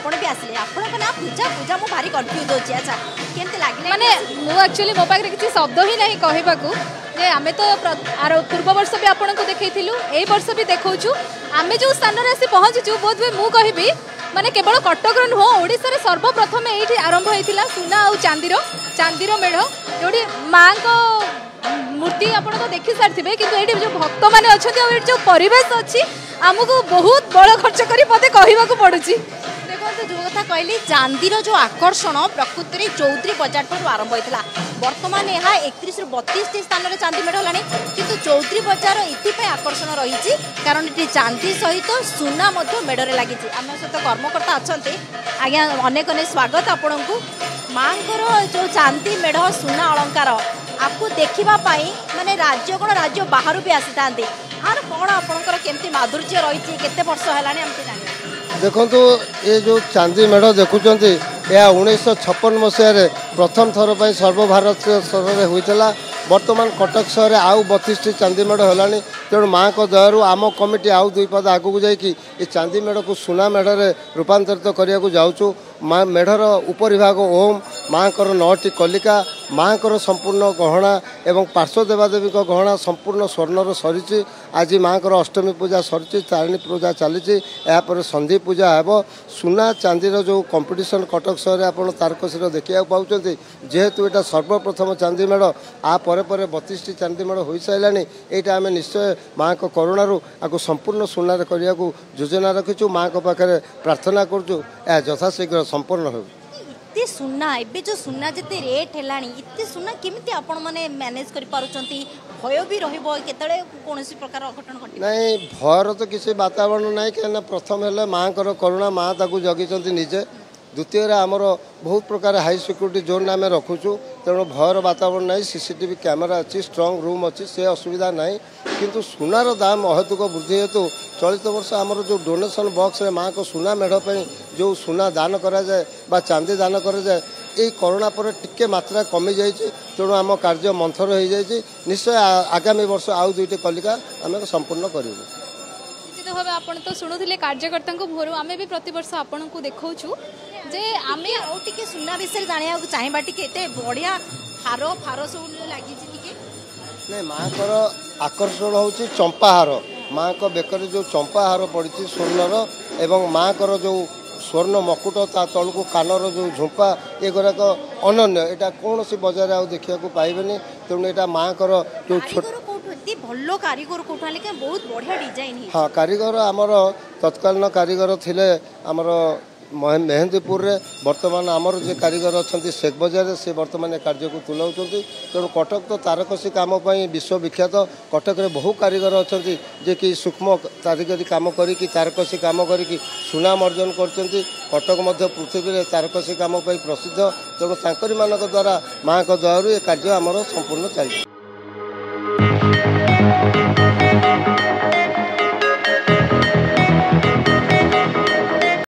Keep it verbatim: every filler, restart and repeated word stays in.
आपण भी आसले आपण ना पूजा पूजा मु भारी कंफ्यूज होची। अच्छा केमते लागले माने मु एक्चुअली मो पाखरे किसी शब्द ही नहीं कहबाकू जे आमे तो आर पूर्व वर्ष भी आपण को देखैथिलु एई वर्ष भी देखौछु आमे जो स्थान रे आसी पहुंचीछु बोध वे मु कहिबी माने केवल कटक नुह ओडिसा रे सर्वप्रथम एठी आरंभ होइतिला सुना और चांदीर चांदीर मेढ़ जोड़ी माँ को मूर्ति आप देखी सारी कि ये जो भक्त मैंने अच्छा जो परिवेश अच्छी आमको बहुत बड़ खर्च कर मत कहवाक पड़ू। देखो जो कथा कहली चांदीर जो आकर्षण प्रकृति में चौधरी बजार ठार आरंभ होता बर्तमान यह एकतीस रु बतीस टी स्थान में चांदी मेढ़ है कि चौधरी बजार ये आकर्षण रही कारण ये चांदी सहित सुना मेढ़ लगी आम सहित कर्मकर्ता अच्छा आज्ञा अनेक अनेक स्वागत आपण को माँ जो चांदी मेढ़ सुना अलंकार आपको देखापी माने राज्य कौन राज्य बाहर भी आसी था आर कौन आपंकर केमती माधुर्य रही केते वर्ष है देखो ये जो चांदी मेढ़ देखुं यह उन्नीस छप्पन मसीह प्रथम थर पर सर्वभारत स्तर में होता बर्तमान कटक सहर आउ बतीस टी चांदी मेढ़ है तेणु माँ को दयारू आम कमिटी आउ दुई पद आगू जाकि ये चांदी मेढ़ को सुना मेढ़ में रूपांतरित करने को जाऊँ माँ मेढ़र उपरिभाग ओम माँ को नौटी कलिका माँ को संपूर्ण गहना एवं पार्श्व देवादेवी गहना संपूर्ण स्वर्णर सरी आज माँ को अष्टमी पूजा सरी तारिणी पूजा चली यापर संधि पूजा हे सुना चांदीर जो कंपटीशन कटक सहर आप तारकसी देखा पाँच जेहेतु यहाँ सर्वप्रथम चांदी मेढ़ आ परे परे बतीस टी चांदी मेढ़ हो सारा यहाँ आम निश्चय माँ को करुणु आपको संपूर्ण सुनार करने को योजना रखीचु माँ को पाखे प्रार्थना करुँ यथाशीघ्र संपूर्ण हो। इतने सुना एबे जो सुना जिते रेट है इतने सुना केमिति आपण माने मैनेज करि पारुचंती भय भी रहिबो केतळे कोनोसी प्रकार अघटन घटी नहीं भयर तो किसी वातावरण नहीं कहीं प्रथम है माँ को करुणा माँ ताकू जगिचंती निजे द्वितीय आमर बहुत प्रकार हाई सिक्यूरीटी जोन आम रखुचु तेणु भयर वातावरण नहीं सीसीटीवी कैमेरा अच्छी स्ट्रंग रूम अच्छी से असुविधा नहीं किंतु सुनार दाम अहेतुक वृद्धि हेतु चलित वर्ष आमर जो डोनेशन बॉक्स रे माँ को सुना मेढ़ पर जो सुना दान करा जाए बा चांदी दान करा जाए ये कोरोना पर टिके मात्रा कमी जाइए तेणु आम कार्य मंथर हो जाए निश्चय आगामी वर्ष आउ दुईटी कलिका आम संपूर्ण करूँ। भाव आप तो शुणुले कार्यकर्ता भोर आम भी प्रत वर्ष आपन को देखा जे आम टे सुना विषय जाना चाहिए टे बढ़िया हार फार सब लगी नहीं माँ को आकर्षण हूँ चंपा हार माँ को बेकर जो चंपा हार पड़ी स्वर्णर एवं माँ को जो स्वर्ण मकुट ता तल को कानर जो झुंपा ये गुराक अनन्य यहाँ कौन सी बजार आ देखा पाइबे तेणु यहाँ माँ को जो भल कारीगर को बहुत बढ़िया डिजाइन हाँ कारीगर आमर तत्कालीन कारीगर थिले आमर मेहंदीपुर रे वर्तमान आमर जे कारीगर अच्छा शेख बजार से वर्तमान कार्य को तुलाऊँ तेणु कटक तो तारकसी कम विश्व विख्यात कटक रे बहु कारीगर अच्छा जे कि सूक्ष्म कारीगरी कम करी तारकसी कम करी सुनाम अर्जन कर कटक पृथ्वी में तारकसी कम प्रसिद्ध तेणु तांकरी मानक द्वारा माँ को दयारू ये कार्य आमर संपूर्ण चलती।